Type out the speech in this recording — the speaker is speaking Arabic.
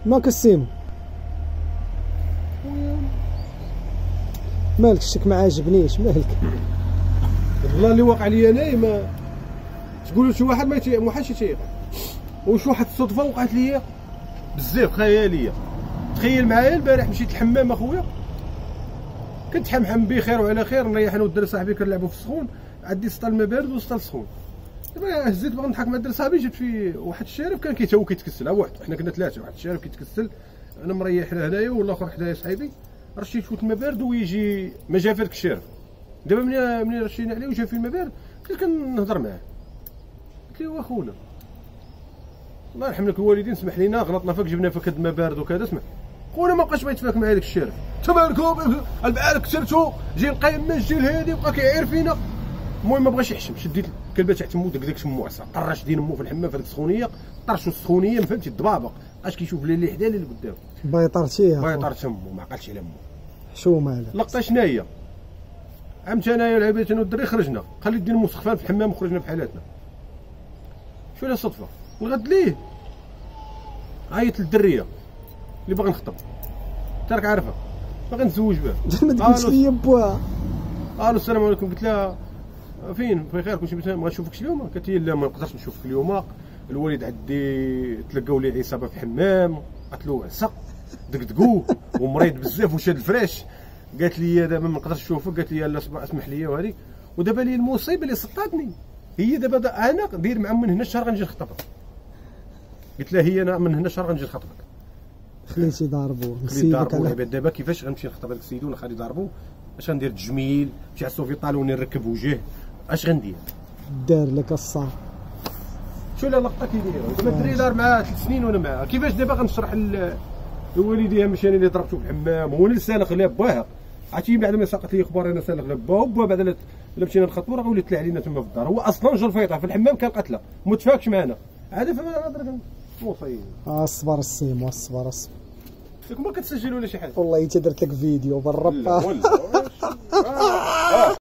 ما كسيمو مالك الشك ما عاجبنيش مالك. والله اللي واقع لي انايا ما تقولوا شي واحد ما حاش يتيق. واش واحد الصدفه وقعت لي بزاف خياليه. تخيل معايا البارح مشيت الحمام اخويا، كنت حمحم بخير وعلى خير، نريح انا والدري صاحبي كنلعبوا في السخون، عندي سطال ما بارد وسطال سخون. دابا هزيت باغي نضحك مع الدري صاحبي، جبت فيه واحد الشارف كان هو كيتكسل، واحد حنا كنا ثلاثه، واحد الشارف كيتكسل، انا مريح هنايا والاخر حدايا صاحبي، رشيت شويه الماء بارد ويجي ما جا فهاداك الشارف. دابا منين رشينا عليه وجا فيه الماء بارد، قلت كنهضر معاه، قلت له واخونا الله يرحم لك الوالدين سمح لينا غلطنا فيك جبنا فيك هاد الماء بارد وكذا، اسمع خونا ما بقاش يتفاك معايا داك الشارف، انت مالكم البارح كسرتو جي القايم الجي الهادي بقى كيعير فينا. المهم ما بغاش يحشم، شديت الكلبه تاع تمو داك تمو عصا، طرش دين مو في الحمام في هذيك السخونيه، طرشو السخونيه ما فهمتي الضبابق، بقاش كيشوف لا اللي حدا لا اللي قدام، بيطرتيه بيطر تمو ما عقلش على مو حشومه على لقطه شناهي. عمت انايا العبيت انا والدري خرجنا، خليت دين مسخفان في الحمام وخرجنا بحالاتنا. شو لا صدفه الغد ليه عيط للدريه اللي باغي نخطب، انت راك عارفه باغي نتزوج بها. ما تقولش لي بوها. الو السلام عليكم، قلت لها فين بخير كلشي بخير، ما نشوفكش اليوم، قالت لي لا ما نقدرش نشوفك اليوم، الوالد عندي تلقاو ليه عصابه في الحمام، قالت له عسق دقدقوه ومريض بزاف وشاد الفراش، قالت لي دابا ما نقدرش نشوفك، قالت لي لا اسمح لي وهذه. ودابا لي المصيبه اللي سطاتني هي دابا انا ندير مع من هنا الشهر غنجي نخطبك، قلت لها هي انا من هنا الشهر غنجي نخطبك. خليتي ضاربوه نسيبك على دابا كيفاش غنمشي نخطب هذاك السيد ولا خالي ضاربو، اش غندير تجميل نمشي على السوفيطال ونركب وجه، اش غندير؟ دار لك الصار. شو لا لقطه كي دايره دابا الدري دار معاه 3 سنين وانا معاه، كيفاش دابا غنشرح لوالديها ماشي انا اللي ضربته في الحمام، هو اللي سالخ لها باها، عرفتي بعد ما ساقط لي اخبار انا سالخ لها باها، وبا بعد الا مشينا نخطبوا راه ولات تلع علينا تما في الدار، هو اصلا جرفيطه في الحمام كان قتله متفاكش معنا، هذا فما نهضر مصيب. اصبر السيمو اصبر اصبر. ما كتسجل ولا شي حاجه؟ والله حتى درت لك فيديو بالربا.